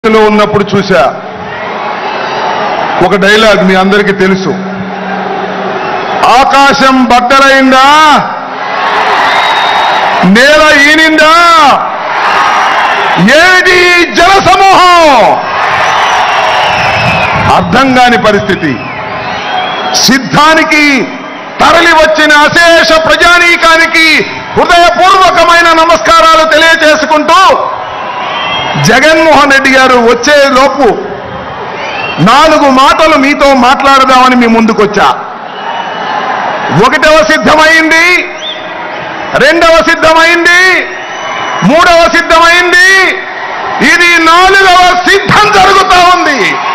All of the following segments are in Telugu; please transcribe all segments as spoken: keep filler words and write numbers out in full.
లో ఉన్నప్పుడు చూసా ఒక డైలాగ్ మీ అందరికీ తెలుసు. ఆకాశం బద్దలైందా, నేల ఈనిందా, ఏది జల సమూహం, అర్థం కాని పరిస్థితి. సిద్ధానికి తరలి వచ్చిన అశేష ప్రజానీకానికి హృదయపూర్వకమైన నమస్కారాలు తెలియజేసుకుంటూ జగన్మోహన్ రెడ్డి గారు వచ్చే లోపు నాలుగు మాటలు మీతో మాట్లాడదామని మీ ముందుకొచ్చా. ఒకటవ సిద్ధమైంది, రెండవ సిద్ధమైంది, మూడవ సిద్ధమైంది, ఇది నాలుగవ సిద్ధం జరుగుతూ ఉంది.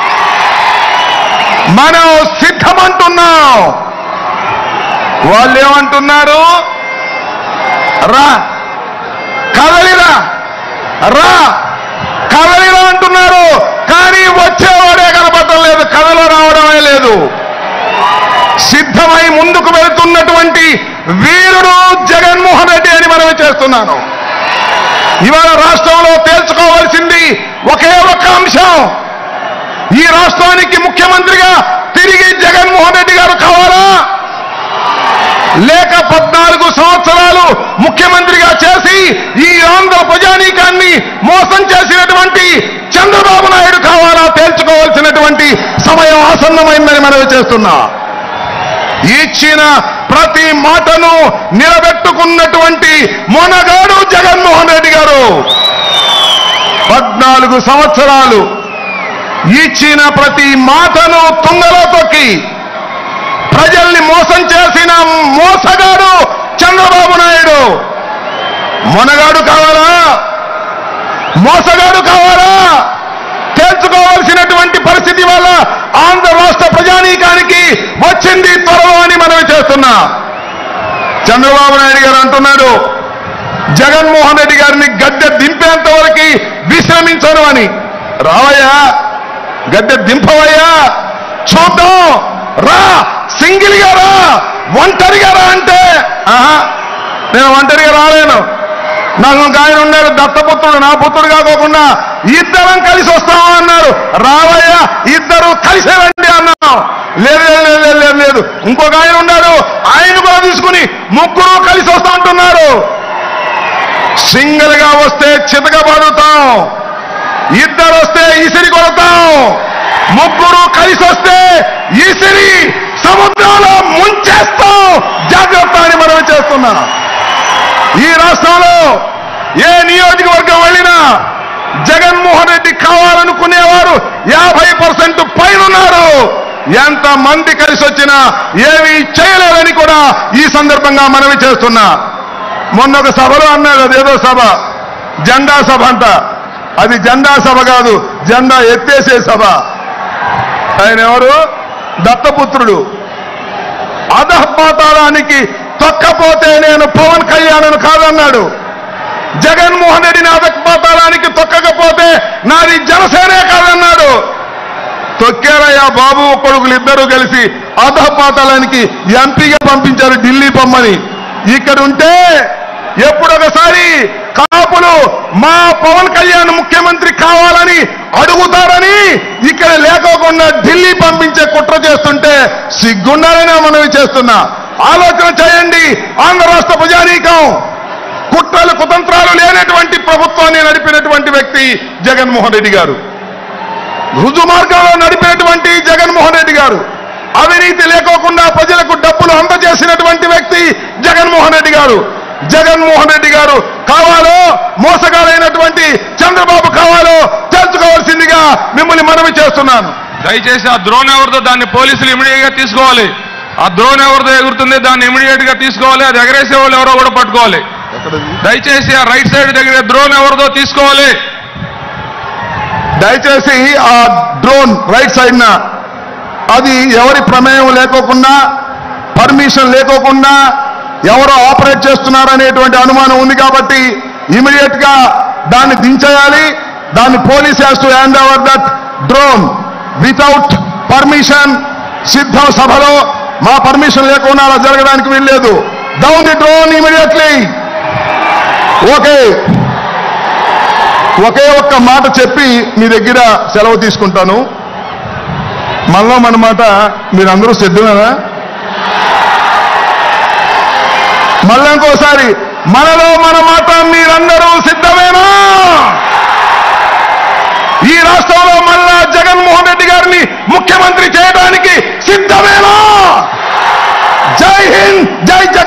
మనం సిద్ధమంటున్నాం. వాళ్ళు ఏమంటున్నారు? రా కదలిరా, రా కదలిరా అంటున్నారు. కానీ వచ్చేవాడే కనపడటం లేదు, కథలో రావడమే లేదు. సిద్ధమై ముందుకు వెళ్తున్నటువంటి వీరుడు జగన్మోహన్ రెడ్డి అని మనమే చేస్తున్నాను. ఇవాళ రాష్ట్రంలో తేల్చుకోవాల్సింది ఒకే ఒక్క అంశం. ఈ రాష్ట్రానికి ముఖ్యమంత్రిగా తిరిగి జగన్మోహన్ రెడ్డి గారు కావాలా, లేక పద్నాలుగు సంవత్సరాలు ముఖ్యమంత్రిగా చేసి ఈ ఆంధ్ర ప్రజానీకాన్ని మోసం చేసినటువంటి చంద్రబాబు నాయుడు కావాలా తేల్చుకోవాల్సినటువంటి సమయం ఆసన్నమైందని మనవి చేస్తున్నా. ఇచ్చిన ప్రతి మాటను నిలబెట్టుకున్నటువంటి మొనగాడు జగన్మోహన్ రెడ్డి గారు. పద్నాలుగు సంవత్సరాలు ఇచ్చిన ప్రతి మాటను తుంగలో తొక్కి ప్రజల్ని మోసం చేసిన మోసగాడు చంద్రబాబు నాయుడు. మొనగాడు కావాలా, మోసగాడు కావాలా తేల్చుకోవాల్సినటువంటి పరిస్థితి వల్ల ఆంధ్ర రాష్ట్ర ప్రజానీకానికి వచ్చింది త్వరలో అని మనవి చేస్తున్నా. చంద్రబాబు నాయుడు గారు అంటున్నాడు జగన్మోహన్ రెడ్డి గారిని గద్దె దింపేంత వరకు విశ్రమించను అని. రావయ్యా, గద్దె దింపవయ్యా, చూద్దాం, రా సింగిల్ గా రా, ఒంటరిగా రా అంటే ఆహా నేను ఒంటరిగా రాలేను, నాకు ఒక ఆయన ఉన్నాడు దత్తపుత్రుడు, నా పుత్రుడు కాకోకుండా ఇద్దరం కలిసి వస్తాము అన్నారు. రావయ్యా ఇద్దరు కలిసి రండి అన్నాం. లేదు లేదు లేదు లేదు ఇంకొక ఆయన ఉన్నాడు, ఆయన కూడా తీసుకుని ముగ్గురు కలిసి వస్తా అంటున్నారు. సింగిల్ గా వస్తే చితకబడుతాం, ఇద్దరు వస్తే ఇసిరి కొడతాం, ముగ్గురు కలిసి వస్తే ఇసిరి సముద్రంలో ముంచేస్తాం, జాగ్రత్త అని మనం చేస్తున్నా. ఈ రాష్ట్రంలో ఏ నియోజకవర్గం వెళ్ళినా జగన్మోహన్ రెడ్డి కావాలనుకునేవారు యాభై పర్సెంట్ పైన ఉన్నారు. ఎంత మంది కలిసి వచ్చినా ఏమీ చేయలేదని కూడా ఈ సందర్భంగా మనవి చేస్తున్నా. మొన్న ఒక సభలో అన్నాడు, అదేదో సభ, జెండా సభ అంట. అది జెండా సభ కాదు, జెండా ఎత్తేసే సభ. ఆయన ఎవరు? దత్తపుత్రుడు. అధపాతాళానికి తొక్కపోతే నేను పవన్ కళ్యాణ్ కాదన్నాడు. జగన్మోహన్ రెడ్డిని అధపాతాళానికి తొక్కకపోతే నాది జనసేనే కాదన్నాడు. తొక్కారయ్యా బాబు కొడుకులు ఇద్దరూ కలిసి అధపాతాళానికి ఎంపీగా పంపించారు ఢిల్లీ పొమ్మని. ఇక్కడ ఉంటే ఎప్పుడొకసారి కాపులు మా పవన్ కళ్యాణ్ ముఖ్యమంత్రి కావాలని అడుగుతారని ఇక్కడ లేకోకుండా ఢిల్లీ పంపించే కుట్ర చేస్తుంటే సిగ్గుండాలని మనవి చేస్తున్నా. ఆలోచన చేయండి. ఆంధ్ర రాష్ట్ర ప్రజానీకం కుట్రలు కుతంత్రాలు లేనటువంటి ప్రభుత్వాన్ని నడిపినటువంటి వ్యక్తి జగన్మోహన్ రెడ్డి గారు. రుజు మార్గంలో నడిపినటువంటి జగన్మోహన్ రెడ్డి గారు. అవినీతి లేకోకుండా ప్రజలకు డబ్బులు అందజేసినటువంటి వ్యక్తి జగన్మోహన్ రెడ్డి గారు. జగన్మోహన్ రెడ్డి గారు కావాలో, మోసగాలైనటువంటి చంద్రబాబు కావాలో తెలుసుకోవాల్సిందిగా మిమ్మల్ని మనవి చేస్తున్నాను. దయచేసి ఆ డ్రోన్ ఎవరితో దాన్ని పోలీసులు ఇమీడియట్ గా తీసుకోవాలి. ఆ డ్రోన్ ఎవరితో ఎగురుతుంది దాన్ని ఇమీడియట్ గా తీసుకోవాలి. అది ఎగరేసే వాళ్ళు ఎవరో కూడా పట్టుకోవాలి. దయచేసి ఆ రైట్ సైడ్ దగ్గర డ్రోన్ ఎవరితో తీసుకోవాలి. దయచేసి ఆ డ్రోన్ రైట్ సైడ్ న అది ఎవరి ప్రమేయం లేకోకుండా, పర్మిషన్ లేకోకుండా ఎవరో ఆపరేట్ చేస్తున్నారనేటువంటి అనుమానం ఉంది కాబట్టి ఇమీడియట్ గా దాన్ని దించేయాలి. దాన్ని police has to hand over that drone without permission. సిద్ధం సభలో మా పర్మిషన్ లేకుండా అలా జరగడానికి వీల్లేదు. Down the drone immediately. Okay ఒకే ఒక్క మాట చెప్పి మీ దగ్గర సెలవు తీసుకుంటాను. మళ్ళా మన మాట మీరందరూ సిద్ధమేనా? మళ్ళా ఇంకోసారి మనలో మన మాట మీరందరూ సిద్ధమేనా? ఈ రాష్ట్రంలో మళ్ళా జగన్మోహన్ రెడ్డి గారిని ముఖ్యమంత్రి చేయడానికి సిద్ధమేనా? జై హింద్, జై జగన్.